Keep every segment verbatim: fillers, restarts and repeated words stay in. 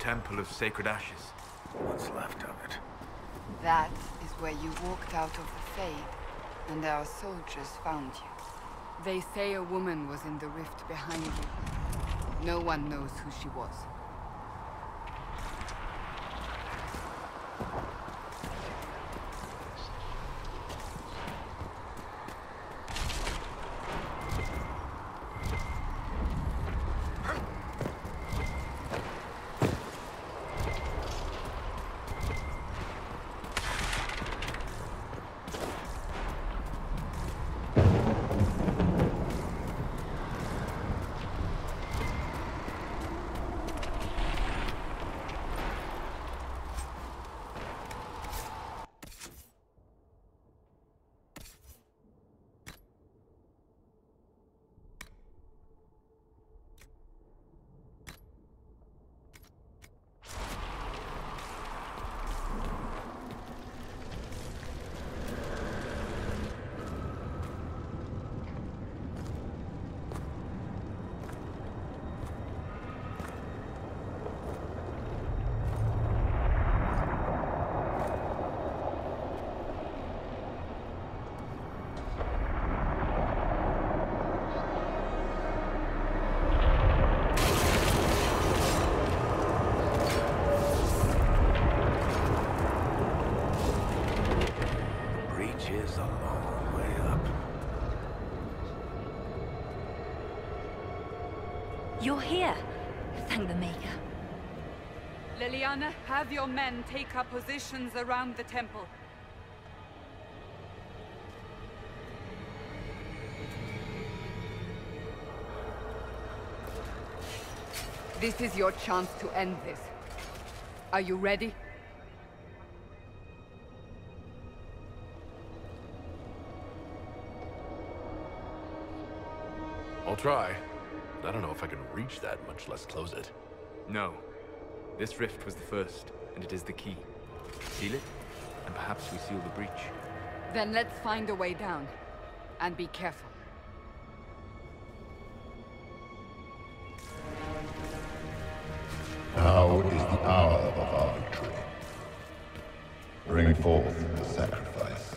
Temple of Sacred Ashes. What's left of it? That is where you walked out of the Fade, and our soldiers found you. They say a woman was in the rift behind you. No one knows who she was. You're here. Thank the Maker. Leliana, have your men take up positions around the temple. This is your chance to end this. Are you ready? I'll try. But I don't know if I can reach that, much less close it. No. This rift was the first, and it is the key. Seal it, and perhaps we seal the breach. Then let's find a way down. And be careful. Now is the hour of our victory. Bring forth the sacrifice.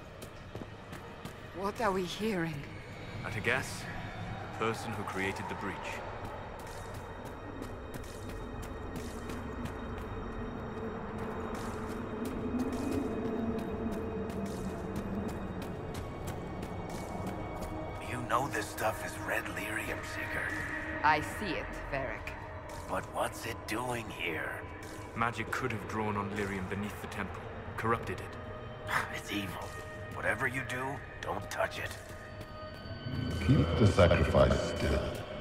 What are we hearing? At a guess, the person who created the breach. You know this stuff is red lyrium, Seeker. I see it, Varric. But what's it doing here? Magic could have drawn on lyrium beneath the temple, corrupted it. It's evil. Whatever you do, don't touch it. Keep the sacrifice still.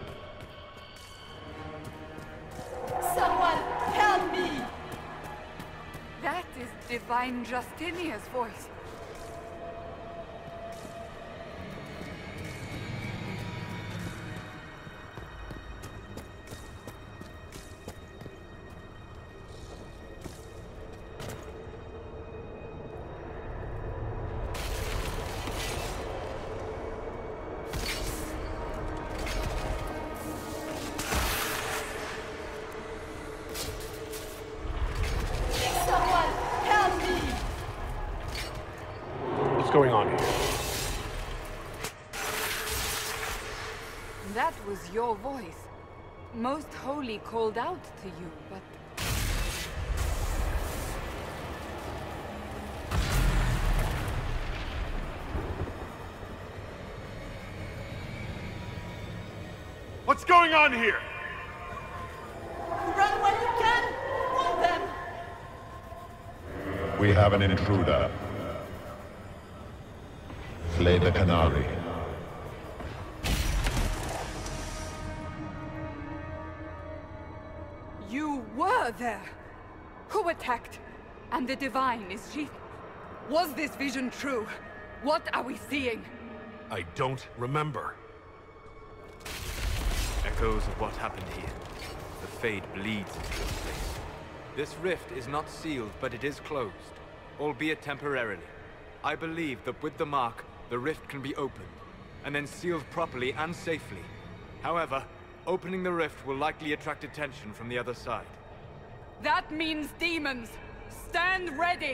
Someone help me! That is Divine Justinia's voice. What's going on here? That was your voice. Most Holy called out to you, but... What's going on here? Run when you can! Want them! We have an intruder. Slay the Canary. You were there! Who attacked? And the Divine, is she... Was this vision true? What are we seeing? I don't remember. Echoes of what happened here. The Fade bleeds into this place. This rift is not sealed, but it is closed, albeit temporarily. I believe that with the mark, the rift can be opened, and then sealed properly and safely. However, opening the rift will likely attract attention from the other side. That means demons! Stand ready!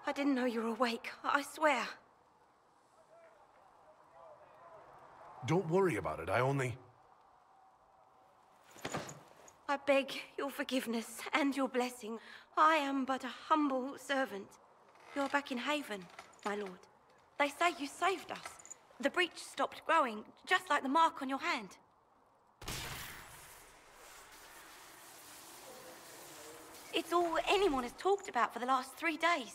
I didn't know you were awake, I swear. Don't worry about it, I only... I beg your forgiveness and your blessing. I am but a humble servant. You're back in Haven, my lord. They say you saved us. The breach stopped growing, just like the mark on your hand. It's all anyone has talked about for the last three days.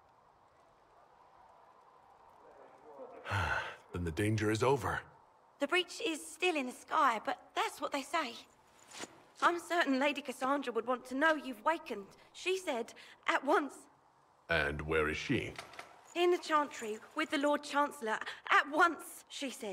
Then the danger is over. The breach is still in the sky, but that's what they say. I'm certain Lady Cassandra would want to know you've wakened. She said, at once. And where is she? In the Chantry, with the Lord Chancellor. At once, she said.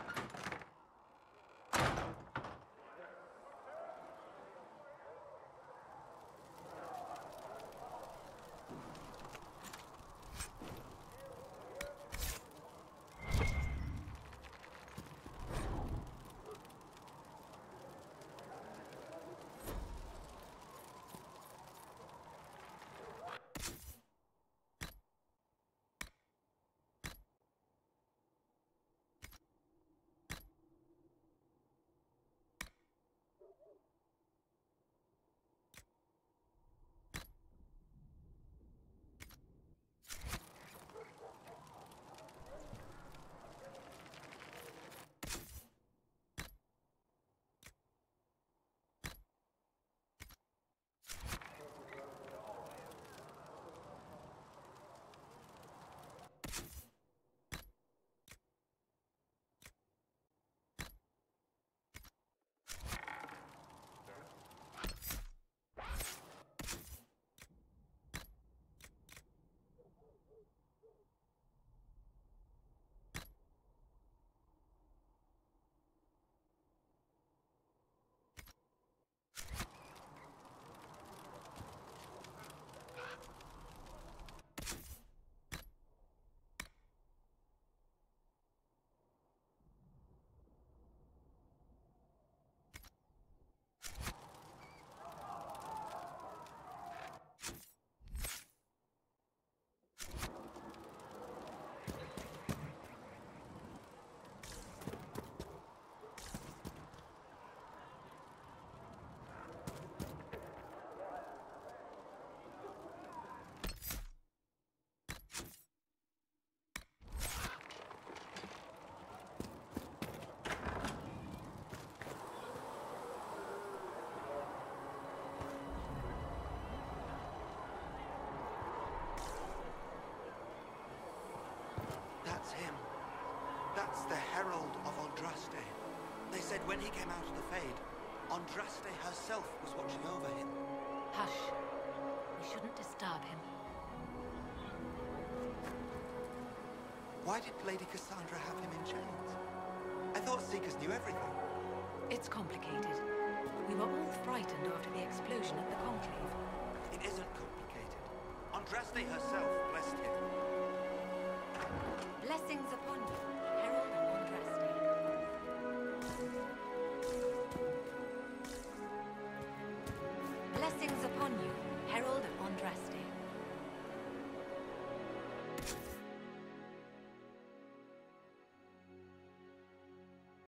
That's him. That's the Herald of Andraste. They said when he came out of the Fade, Andraste herself was watching over him. Hush. We shouldn't disturb him. Why did Lady Cassandra have him in chains? I thought Seekers knew everything. It's complicated. We were all frightened after the explosion at the Conclave. It isn't complicated. Andraste herself blessed him. Blessings upon you, Herald of Andraste. Blessings upon you, Herald of Andraste.